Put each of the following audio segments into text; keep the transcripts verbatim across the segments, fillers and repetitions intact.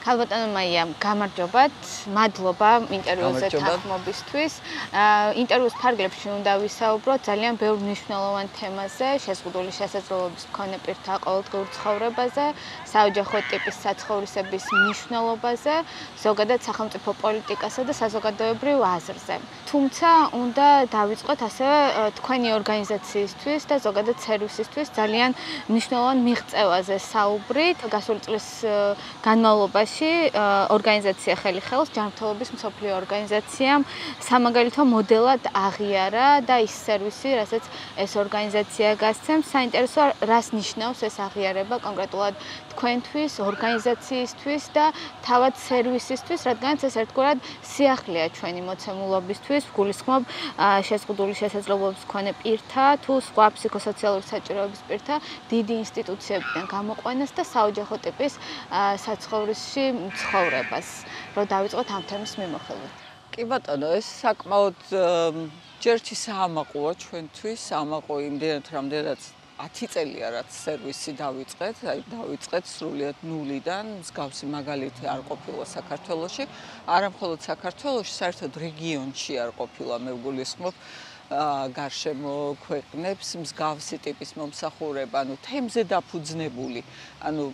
ქალბატონო მაია, გამარჯობათ, მადლობა ინტერვიუზე თანხმობისთვის. ინტერვიუს ფარგლებში უნდა ვისაუბროთ ძალიან ბევრ მნიშვნელოვან თემაზე, შეზღუდული შესაძლებლობის მქონე პირთა ყოველდღიურ ცხოვრებაზე, საოჯახო ტიპის საცხოვრისების მნიშვნელობაზე, ზოგადად სახელმწიფო პოლიტიკასა და საზოგადოებრივ აზრზე. თუმცა უნდა დავიწყოთ ასევე თქვენი ორგანიზაციისთვის და ზოგადად სერვისისთვის ძალიან მნიშვნელოვან მიღწევაზე საუბრით. გასული წლის განმავლობაში ორგანიზაცია ხელი ხელს ჯანმრთელობის მსოფლიო ორგანიზაციამ სამაგალითო მოდელად აღიარა და ის სერვისი, რასაც ეს ორგანიზაცია გასცემს, საინტერესოა რას ნიშნავს ეს აღიარება კონკრეტულად თქვენთვის, ორგანიზაციისთვის და თავად სერვისისთვის, რადგანაც ეს ერთგვარად სიახლეა ჩვენი მოცემულობისთვის, გულისხმობ შეზღუდული შესაძლებლობის მქონე პირთა თუ სხვა ფსიქოსოციალური საჭიროების პირთა დიდი ინსტიტუციებიდან გამოყვანას და საოჯახო ტიპის საცხოვრისში ცხოვრებას, რომ დავიწყოთ ამ თემის მიმოხილვით. კი ბატონო, ეს საკმაოდ ჯერჯი საამაყოა ჩვენთვის, საამაყო იმდენად, რამდენად ათი წელია რაც სერვისი დავიწყეთ, აი დავიწყეთ სრულიად ნულიდან, მსგავსი მაგალითი არ ყოფილა საქართველოში, არა მხოლოდ საქართველოში, საერთოდ რეგიონში არ ყოფილა, მე ვგულისხმობ გარშემო ქვეყნებს მსგავსი ტიპის მომსახურება, ანუ თემზე დაფუძნებული, ანუ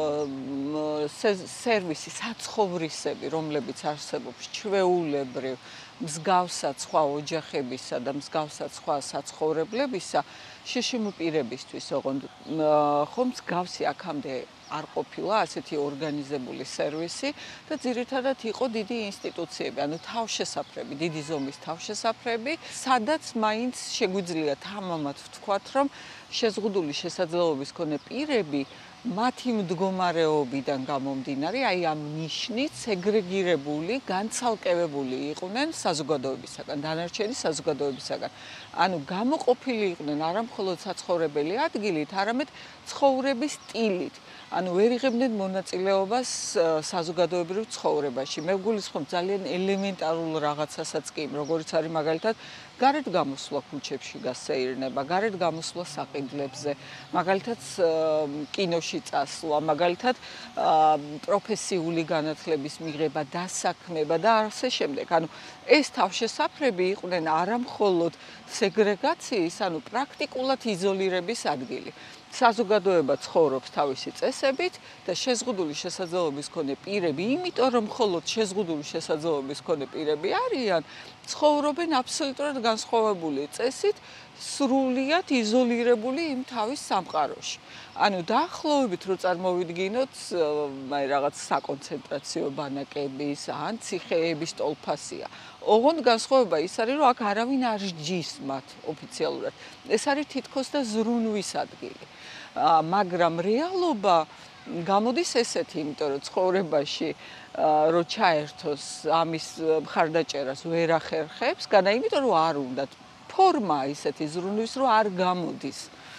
სერვისი, საცხოვრისები, რომლებიც არსებობს ჩვეულებრივ მსგავსად სხვა ოჯახებისა და მსგავსად სხვა საცხოვრებლებისა, შიშიმ პირებისთვის, ოღონდ ხომ მსგავსი აქამდე არ ყოფილა ასეთი ორგანიზებული სერვისი და ძირითადად იყო დიდი ინსტიტუციები, ანუ თავშესაფრები, დიდი ზომის თავშესაფრები, სადაც მაინც შეგვიძლია თამამად ვთქვათ, რომ შეზღუდული შესაძლებლობის მქონე პირები მათი მდგომარეობიდან გამომდინარე, აი ამ ნიშნით სეგრეგირებული, განცალკევებული იყვნენ საზოგადოებისაგან, დანარჩენი საზოგადოებისაგან. ანუ გამოყოფილი იყვნენ არა მხოლოდ საცხოვრებელი ადგილით, არამედ ცხოვრების სტილით. ანუ ვერ იღებდნენ მონაწილეობას საზოგადოებრივ ცხოვრებაში. მე ვგულისხმობ ძალიან ელემენტარულ რაღაცასაც კი, როგორც არის მაგალითად გარეთ გამოსვლა ქუჩებში გასეირნება, გარეთ გამოსვლა საყიდლებზე, მაგალითად კინოში წასვლა, მაგალითად პროფესიული განათლების მიღება, დასაქმება და ასე შემდეგ. ანუ ეს თავშესაფრები იყვნენ არა მხოლოდ სეგრეგაციის, ანუ პრაქტიკულად იზოლირების ადგილი. საზოგადოება ცხოვრობს თავისი წესებით და შეზღუდული შესაძლებლობის მქონე პირები, იმიტომ რომ მხოლოდ შეზღუდული შესაძლებლობის მქონე პირები არიან, ცხოვრობენ აბსოლუტურად განსხვავებული წესით, სრულიად იზოლირებული იმ თავის სამყაროში. ანუ დაახლოებით რო წარმოვიდგინოთ, აი რაღაც საკონცენტრაციო ბანაკების ან ციხეების ტოლფასია. ოღონდ განსხვავება ის არის, რომ აქ არავინ არ სჯის მათ ოფიციალურად. ეს არის თითქოს და ზრუნვის ადგილი. მაგრამ რეალობა გამოდის ესეთი, იმიტომ რომ ცხოვრებაში რო ჩაერთოს ამის მხარდაჭერას ვერ ახერხებს, განა იმიტომ რომ არ უნდათ ფორმა ისეთი ზრუნვის, რომ არ გამოდის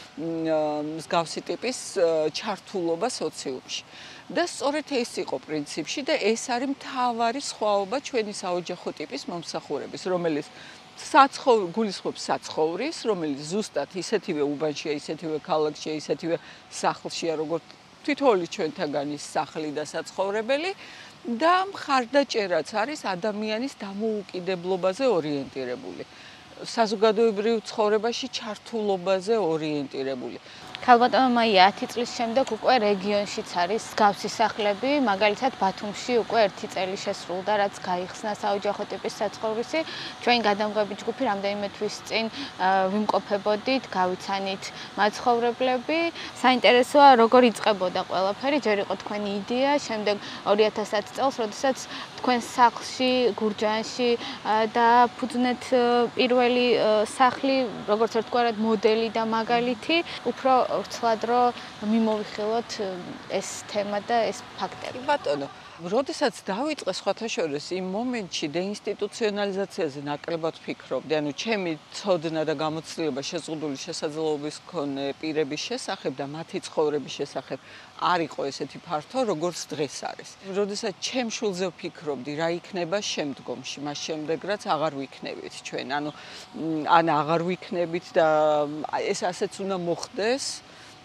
მსგავსი ტიპის ჩართულობა სოციუმში. და სწორედ ეს იყო პრინციპში და ეს არის მთავარი სხვაობა ჩვენი საოჯახო ტიპის მომსახურების, რომელიც გულისხმობს საცხოვრის, რომელიც ზუსტად ისეთივე უბანშია, ისეთივე ქალაქშია, ისეთივე სახლშია, როგორც თითოეული ჩვენთაგანის სახლი და საცხოვრებელი და მხარდაჭერაც არის ადამიანის დამოუკიდებლობაზე ორიენტირებული. საზოგადოებრივ ცხოვრებაში ჩართულობაზე ორიენტირებული. ქალბატონო მაია, ათი წლის შემდეგ უკვე რეგიონშიც არის მსგავსი სახლები, მაგალითად ბათუმში უკვე ერთი წელი შესრულდა, რაც გაიხსნა საოჯახო ტიპის საცხოვრისი. ჩვენ გადამღები ჯგუფი რამდენიმე თვის წინ ვიმყოფებოდით, გავიცანით მაცხოვრებლები. საინტერესოა, როგორ იწყებოდა ყველაფერი, ჯერ იყო თქვენი იდეა, შემდეგ ორი ათას ათი წელს, როდესაც თქვენ სახლში, გურჯაანში დააფუძნეთ პირველი სახლი, როგორც ერთგვარად მოდელი და მაგალითი, უფრო ვცლად რომ მიმოვიხილოთ ეს თემა და ეს ფაქტები. ბატონო, როდესაც დავიწყე სხვათა შორის იმ მომენტში დეინსტიტუციონალიზაციაზე ნაკლებად ვფიქრობდი, ანუ ჩემი ცოდნა და გამოცდილება შეზღუდული შესაძლებლობის მქონე პირების შესახებ და მათი ცხოვრების შესახებ არ იყო ესეთი ფართო, როგორც დღეს არის. როდესაც ჩემ შულზე ვფიქრობდი, რა იქნება შემდგომში, მას შემდეგ რაც აღარ ვიქნებით ჩვენ, ანუ ან აღარ ვიქნებით და ეს ასეც უნდა მოხდეს.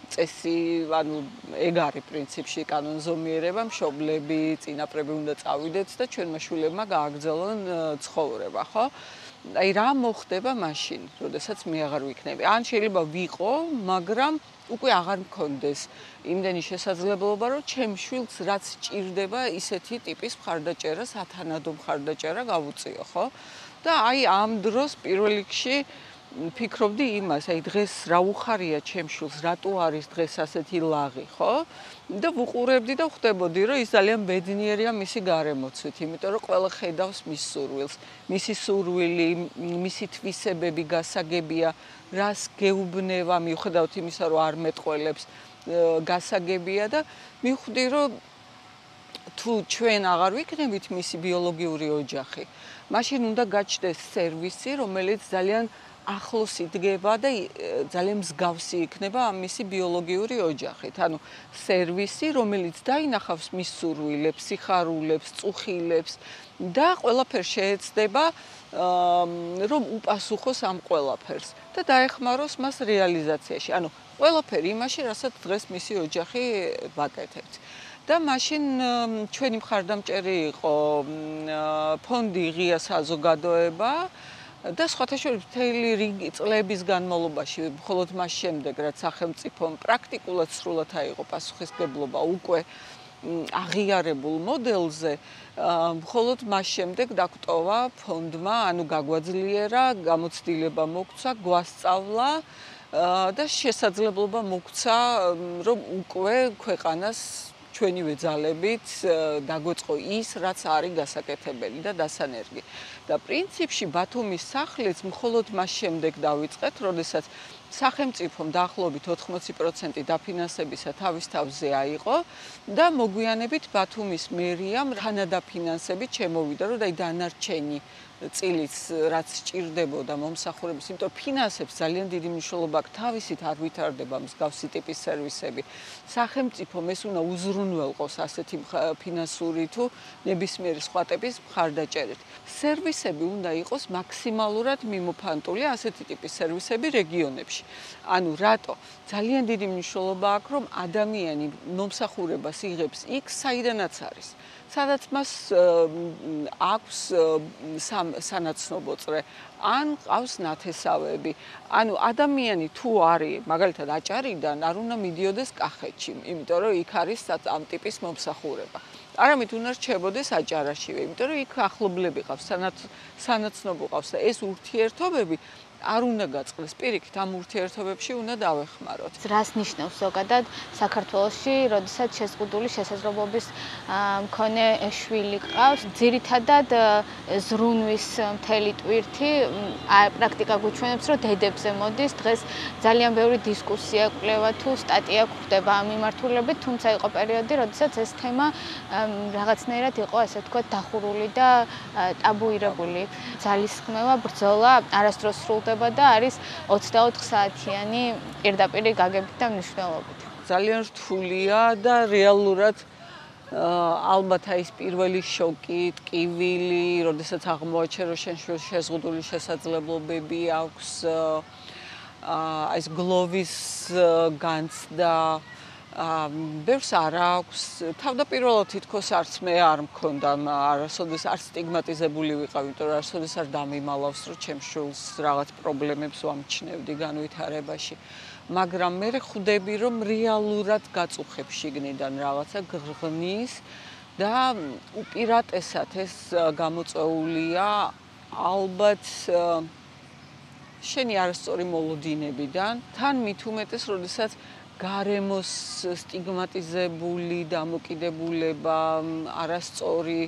წესი, ანუ ეგ არის პრინციპში კანონზომიერება, მშობლები, წინაპრები უნდა წავიდეთ და ჩვენმა შვილებმა გააგრძელონ ცხოვრება, ხო? აი რა მოხდება მაშინ, როდესაც მე აღარ ვიქნები. ან შეიძლება ვიყო, მაგრამ უკვე აღარ მქონდეს იმდენი შესაძლებლობა, რომ ჩემ შვილს რაც ჭირდება, ისეთი ტიპის მხარდაჭერა, სათანადო მხარდაჭერა გავუწიო, ხო? და აი ამ დროს პირველ რიგში ფიქრობდი იმას, აი დღეს რა უხარია ჩემ შვილს, რატო არის დღეს ასეთი ლაღი, ხო? და ვუყურებდი და ხვდებოდი, რომ ის ძალიან ბედნიერია მისი გარემოცვით, იმიტომ რომ ყველა ხედავს მის სურვილს, მისი სურვილი, მისი თვისებები გასაგებია, რას გეუბნება, მიუხედავად იმისა, რომ არ მეტყველებს, გასაგებია და მივხვდი, რომ თუ ჩვენ აღარ ვიქნებით მისი ბიოლოგიური ოჯახი, მაშინ უნდა გაჩნდეს სერვისი, რომელიც ძალიან ახლოს იდგება და ძალიან მსგავსი იქნება ამ მისი ბიოლოგიური ოჯახით. ანუ სერვისი, რომელიც დაინახავს მის სურვილებს, სიხარულებს, წუხილებს და ყველაფერს შეეცდება, რომ უპასუხოს ამ ყველაფერს და დაეხმაროს მას რეალიზაციაში. ანუ ყველაფერი იმაში, რასაც დღეს მისი ოჯახი ვაკეთებთ. და მაშინ ჩვენი მხარდამჭერი იყო ფონდი ღია საზოგადოება და სხვათა შორის მთელი რიგი წლების განმავლობაში, მხოლოდ მას შემდეგ, რაც სახელმწიფომ პრაქტიკულად სრულად აიღო პასუხისმგებლობა უკვე აღიარებულ მოდელზე, მხოლოდ მას შემდეგ დაგვტოვა ფონდმა, ანუ გაგვაძლიერა, გამოცდილება მოგცა, გვასწავლა და შესაძლებლობა მოგცა, რომ უკვე ქვეყანას ჩვენივე ძალებით დაგვეწყო ის, რაც არის გასაკეთებელი და დასანერგი. და პრინციპში ბათუმის სახლიც მხოლოდ მას შემდეგ დავიწყეთ, როდესაც სახელმწიფომ დაახლოებით ოთხმოცი პროცენტი დაფინანსებისა თავის თავზე აიღო და მოგვიანებით ბათუმის მერიამ თანადაფინანსებით შემოვიდა, რომ დაი დანარჩენი წილიც რაც სჭირდებოდა მომსახურების, იმიტომ რომ ფინანსებს ძალიან დიდი მნიშვნელობა აქვს, თავისით არ ვითარდება მსგავსი ტიპის სერვისები. სახელმწიფომ ეს უნდა უზრუნველყოს ასეთი ფინანსური თუ ნებისმიერი სხვა ტიპის მხარდაჭერით. სერვისები უნდა იყოს მაქსიმალურად მიმოფანტული ასეთი ტიპის სერვისები რეგიონებში. ანუ რატო? ძალიან დიდი მნიშვნელობა აქვს, რომ ადამიანი მომსახურებას იღებს იქ, საიდანაც არის. სადაც მას აქვს სანაცნობო წრე, ან ყავს ნათესავები. ანუ ადამიანი თუ არის, მაგალითად აჭარიდან, არ უნდა მიდიოდეს კახეთში, იმიტომ რომ იქ არის ამ ტიპის მომსახურება. არამედ უნდა რჩებოდეს აჭარაშივე, იმიტომ რომ იქ ახლობლები ყავს, სანაცნობო ყავს და ეს ურთიერთობები არ უნდა გაწყდეს. პირიქით, ამ ურთიერთობებში უნდა დავეხმაროთ. რას ნიშნავს ზოგადად საქართველოში, როდესაც შეზღუდული შესაძლებლობის მქონე შვილი ყავს, ძირითადად ზრუნვის მთელი ტვირთი პრაქტიკა გვიჩვენებს, რომ დედებზე მოდის. დღეს ძალიან ბევრი დისკუსია, კვლევა თუ სტატია გვხდება ამ მიმართულებით, თუმცა იყო პერიოდი, როდესაც ეს თემა რაღაცნაირად იყო, ასე ვთქვათ, დახურული და ტაბუირებული. ძალისხმევა, ბრძოლა არასდროს სრულდება და არის ოცდაოთხ საათიანი პირდაპირი გაგებით და მნიშვნელობით. ძალიან რთულია და რეალურად ალბათ აი ეს პირველი შოკი, ტკივილი, როდესაც აღმოაჩენ, რომ შენ შეზღუდული შესაძლებლობები აქვს, აი ეს გლოვის განცდა, ბევრს არ აქვს. თავდაპირველად თითქოს არც მე არ მქონდა, არასოდეს არ სტიგმატიზებული ვიყავ, იმიტომ რომ არასოდეს არ დამიმალავს, რომ ჩემ შვილს რაღაც პრობლემებს ვამჩნევდი განვითარებაში. მაგრამ მე ხვდები, რომ რეალურად გაწუხებს შიგნიდან რაღაცა გრღნის და უპირატესად ეს გამოწვეულია ალბათ შენი არასწორი მოლოდინებიდან, თან მით უმეტეს, როდესაც გარემოს სტიგმატიზებული დამოკიდებულება, არასწორი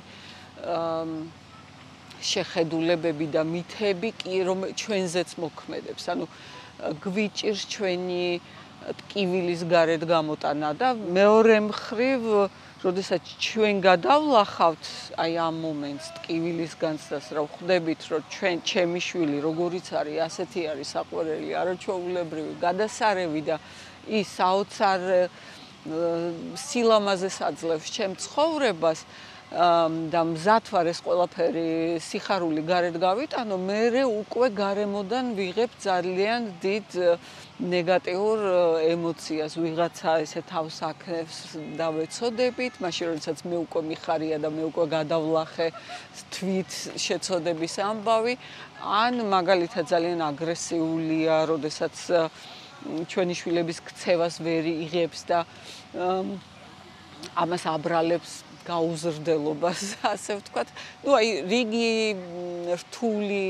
შეხედულებები და მითები კი რომ ჩვენზეც მოქმედებს. ანუ გვიჭირს ჩვენი ტკივილის გარეთ გამოტანა და მეორე მხრივ, როდესაც ჩვენ გადავლახავთ აი ამ მომენტს ტკივილის განცდას, რა ვხვდებით, რომ ჩვენ ჩემი შვილი როგორიც არის, ასეთი არის საყვარელი, არაჩვეულებრივი, გადასარევი და ის საოცარ სილამაზეს აძლევს ჩემ ცხოვრებას, და მზად ვარ ეს ყველაფერი სიხარული გარეთ გავიტანო, მერე უკვე გარემოდან ვიღებ ძალიან დიდ ნეგატიურ ემოციას, ვიღაცა ესე თავს აქნევს და ვეცოდებით, მაშინ როდესაც მე უკვე მიხარია და მე უკვე გადავლახე თვით შეცოდების ამბავი, ან მაგალითად ძალიან აგრესიულია, როდესაც ჩვენი შვილების ქცევას ვერ იღებს და ამას აბრალებს გაუზრდელობას, ასე ვთქვათ. ნუ აი რიგი რთული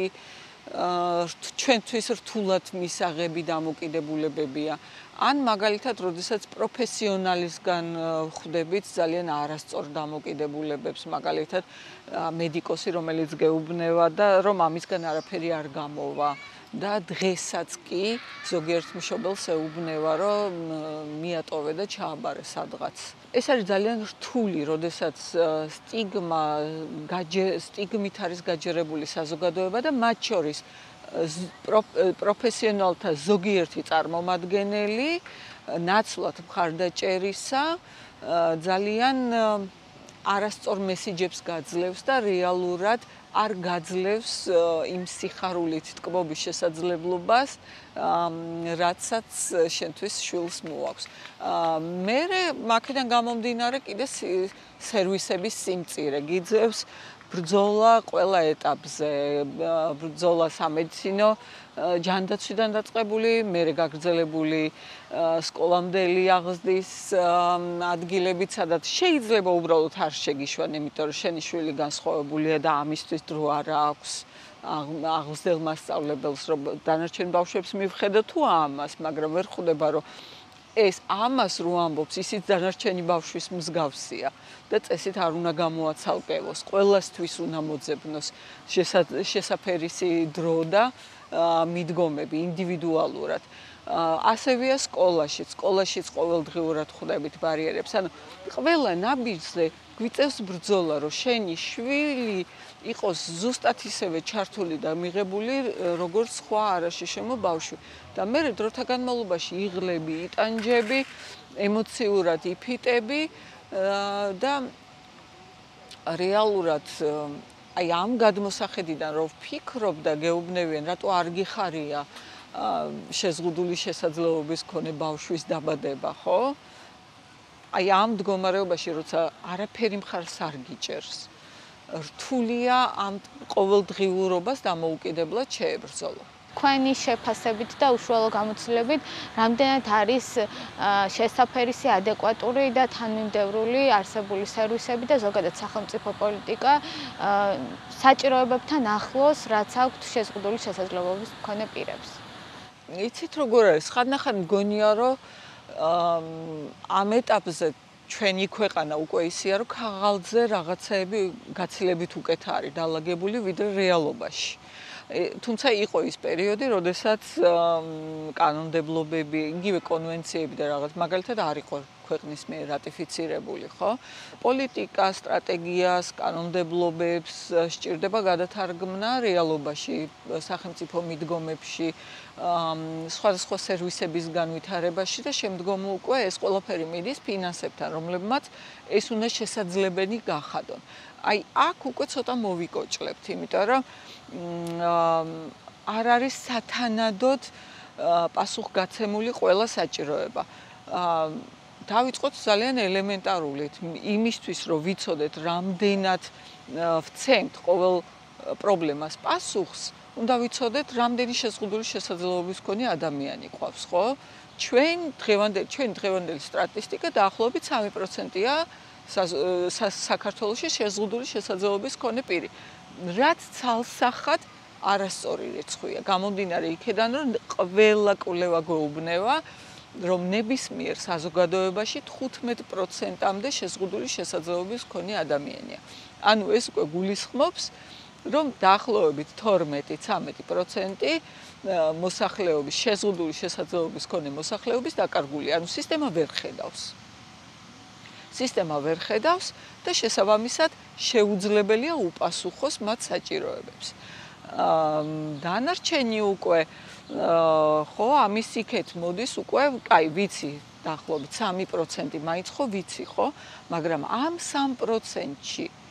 ჩვენთვის რთულად მისაღები დამოკიდებულებებია. ან მაგალითად, როდესაც პროფესიონალისგან ხვდებით ძალიან არასწორ დამოკიდებულებებს, მაგალითად, მედიკოსი, რომელიც გეუბნება და რომ ამისგან არაფერი არ გამოვა. და დღესაც კი ზოგიერთ მშობელს ეუბნება, რომ მიატოვე და ჩააბარე სადღაც. ეს არის ძალიან რთული, როდესაც სტიგმა, სტიგმით არის გაჯერებული საზოგადოება და მათ შორის პროფესიონალთა ზოგიერთი წარმომადგენელი ნაცვლად მხარდაჭერისა ძალიან არასწორ მესიჯებს გაძლევს და რეალურად არ გაძლევს იმ სიხარულით ტკბობის შესაძლებლობას, რაცაც შენთვის შვილს მოაქვს. მერე მაქედან გამომდინარე კიდე სერვისების სიმწირე გიძევს ბრძოლა ყველა ეტაპზე, ბრძოლა სამედიცინო ჯანდაცვიდან დაწყებული, მერე გაგრძელებული სკოლამდელი აღზრდის ადგილებით, სადაც შეიძლება უბრალოდ არ შეგიშვან, იმიტომ რომ შენი შვილი განსხვავებულია და ამისთვის დრო არ აქვს აღზრდელ მასწავლებელს, რომ დანარჩენ ბავშვებს მივხედო თუ ამას, მაგრამ ვერ ხვდება, რომ ეს ამას რო ამბობს, ისიც დანარჩენი ბავშვის მსგავსია და წესით არ უნდა გამოაცალკევოს, ყველასთვის უნდა მოძებნოს შესაფერისი დრო და მიდგომები ინდივიდუალურად. ასევეა სკოლაშიც, სკოლაშიც ყოველდღიურად ხვდებით ბარიერებს. ანუ ყველა ნაბიჯზე გვიწევს ბრძოლა, რომ შენი შვილი იყოს ზუსტად ისევე ჩართული და მიღებული, როგორც სხვა არაშიშემო ბავშვი. და მე დროთა განმავლობაში იღლები, იტანჯები, ემოციურად იფიტები და რეალურად აი ამ გადმოსახედიდან რომ ვფიქრობ და გეუბნებიან, რატო არ გიხარია შეზღუდული შესაძლებლობის მქონე ბავშვის დაბადება, ხო? აი ამ მდგომარეობაში, როცა არაფერი მხარს არ გიჭერს, რთულია ამ ყოველდღიურობას დამოუკიდებლად შეებრძოლო. თქვენი შეფასებით და უშუალო გამოცდილებით, რამდენად არის შესაფერისი, ადეკვატური და თანმიმდევრული არსებული სერვისები და ზოგადად სახელმწიფო პოლიტიკა საჭიროებებთან ახლოს, რაც აქვთ შეზღუდული შესაძლებლობის მქონე პირებს. იცით როგორ არის, ხანდახან მგონია, რომ ამ ეტაპზე ჩვენი ქვეყანა უკვე ისეა, რომ ქაღალდზე რაღაცეები გაცილებით უკეთ არის დალაგებული ვიდრე რეალობაში. თუმცა იყო ის პერიოდი, როდესაც კანონმდებლობები, იგივე კონვენციები და რაღაც მაგალითად არ იყო ქვეყნის მიერ რატიფიცირებული, ხო? პოლიტიკა, სტრატეგიას, კანონმდებლობებს სჭირდება გადათარგმნა რეალობაში, სახელმწიფო მიდგომებში, სხვადასხვა სერვისების განვითარებაში და შემდგომ უკვე ეს ყველაფერი მიდის ფინანსებთან, რომლებმაც ეს უნდა შესაძლებელი გახადონ. აი აქ უკვე ცოტა მოვიკოჭლებთ, იმიტომ რომ არ არის სათანადოდ პასუხგაცემული ყველა საჭიროება. დავიწყოთ ძალიან ელემენტარულით, იმისთვის რომ ვიცოდეთ, რამდენად ვცემთ ყოველ პრობლემას პასუხს, უნდა ვიცოდეთ, რამდენი შეზღუდული შესაძლებლობის მქონე ადამიანი ყავს, ხო? ჩვენ დღევანდელი ჩვენ დღევანდელი სტატისტიკა დაახლოებით სამი პროცენტია საქართველოში შეზღუდული შესაძლებლობის მქონე პირი. რაც ცალსახად არასწორი რიცხვია. გამომდინარე იქედან, რომ ყველა კვლევა გვეუბნება, რომ ნებისმიერ საზოგადოებაში თხუთმეტ პროცენტამდე შეზღუდული შესაძლებლობის მქონე ადამიანია. ანუ ეს უკვე გულისხმობს, რომ დაახლოებით თორმეტი-ცამეტი პროცენტი მოსახლეობის შეზღუდული შესაძლებლობის მქონე მოსახლეობის დაკარგულია. ანუ სისტემა ვერ ხედავს. სისტემა ვერ ხედავს და შესაბამისად შეუძლებელია უპასუხოს მათ საჭიროებებს. დანარჩენი უკვე ხო ამის იქეთ მოდის უკვე, კაი, ვიცი, დაახლოებით სამი პროცენტი მაინც ხო ვიცი, ხო? მაგრამ ამ სამ პროცენტში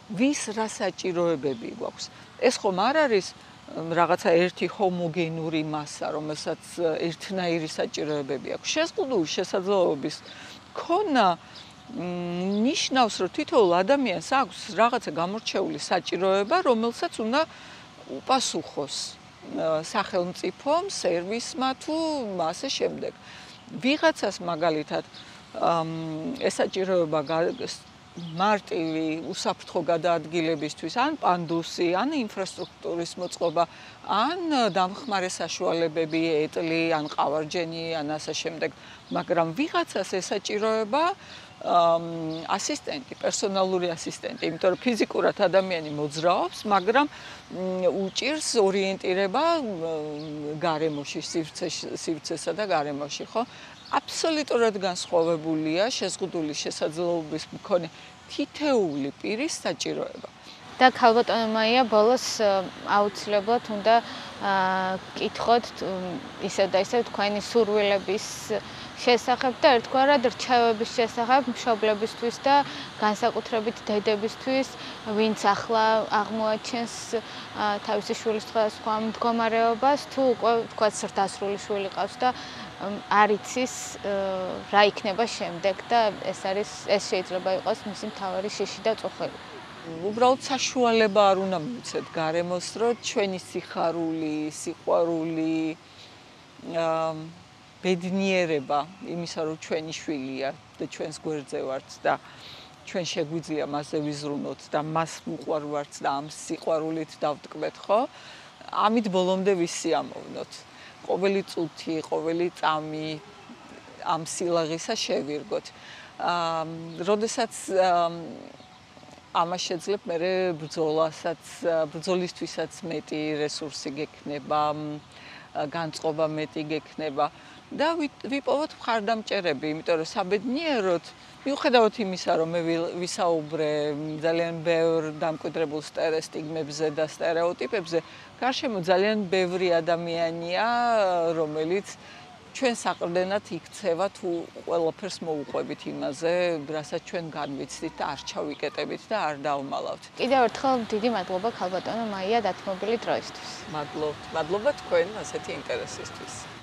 ვის რა საჭიროებები გვაქვს. ეს ხომ არ არის რაღაცა ერთი ჰომოგენური მასა, რომელსაც ერთნაირი საჭიროებები აქვს. შეზღუდული შესაძლებლობის ქონა ნიშნავს, რომ თითოეულ ადამიანს აქვს რაღაცა გამორჩეული საჭიროება, რომელსაც უნდა უპასუხოს სახელმწიფომ, სერვისმა თუ ასე შემდეგ. ვიღაცას მაგალითად ეს საჭიროება მარტივი უსაფრთხო გადაადგილებისთვის, ან პანდუსი, ან ინფრასტრუქტურის მოწყობა, ან დამხმარე საშუალებები, ეტლი, ან ყავარჯენი, ან ასე შემდეგ. მაგრამ ვიღაცას ეს საჭიროება ასისტენტი, პერსონალური ასისტენტი, იმიტომ რომ ფიზიკურად ადამიანი მოძრაობს, მაგრამ უჭირს ორიენტირება გარემოში, სივრცესა და გარემოში, ხო? აბსოლუტურად განსხვავებულია შეზღუდული შესაძლებლობის მქონე თითეული პირის საჭიროება. და ქალბატონო მაია, ბოლოს აუცილებლად უნდა კითხოთ ისევ და ისევ თქვენი სურვილების შესახებ და ერთგვარად რჩევების შესახებ მშობლებისთვის და განსაკუთრებით დედებისთვის, ვინც ახლა აღმოაჩენს თავისი შვილის სხვა მდგომარეობას, თუ უკვე თქვა დასრული შვილი ყავს და არ იცის რა იქნება შემდეგ და ეს არის ეს შეიძლება იყოს მისი მთავარი შიში და წუხელი. უბრალოდ საშუალება არ უნდა მივცეთ გარემოს, რომ ჩვენი სიხარული, სიყვარული, ბედნიერება იმისა, რომ ჩვენი შვილია და ჩვენს გვერდზე ვართ და ჩვენ შეგვიძლია მასზე ვიზრუნოთ და მას უყვარვართ და ამ სიყვარულით დავტკბეთ, ხო? ამით ბოლომდე ვისიამოვნოთ. ყოველი წუთი, ყოველი წამი ამ სილაღისა შევირგოთ. როდესაც ამას შეძლებ მე ბრძოლასაც, ბრძოლისთვისაც მეტი რესურსი გექნება, განწყობა მეტი გექნება და ვიპოვოთ მხარდამჭერები, იმიტომ რომ საბედნიეროდ მიუხედავად იმისა, რომ მე ვისაუბრე ძალიან ბევრ დამკვიდრებულ სტერეოტიპებზე და სტერეოტიპებზე, გარშემო ძალიან ბევრი ადამიანია, რომელიც ჩვენ საყრდენად იქცევა თუ ყველაფერს მოუყვებით იმაზე, რასაც ჩვენ განვიცდით და არ ჩავიკეტებით და არ დავმალავთ. კიდევ ერთხელ დიდი მადლობა ქალბატონო მაია დათმობილი დროისთვის. მადლობთ. მადლობა თქვენ ასეთი ინტერესისთვის.